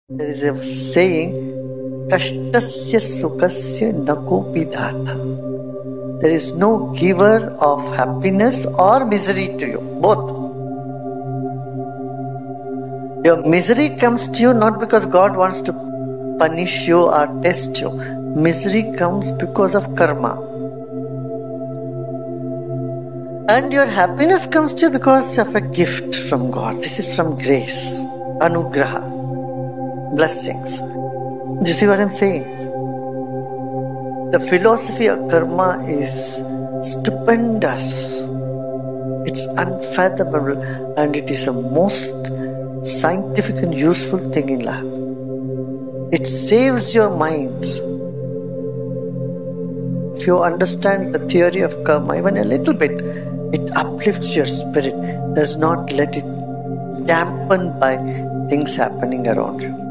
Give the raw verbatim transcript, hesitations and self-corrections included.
There is a saying, Kashtasya sukasya nakopi data. There is no giver of happiness or misery to you, both. Your misery comes to you not because God wants to punish you or test you. Misery comes because of karma. And your happiness comes to you because of a gift from God. This is from grace, anugraha, blessings. Do you see what I'm saying? The philosophy of karma is stupendous. It's unfathomable, and it is the most scientific and useful thing in life. It saves your mind. If you understand the theory of karma even a little bit, it uplifts your spirit, does not let it dampen by things happening around you.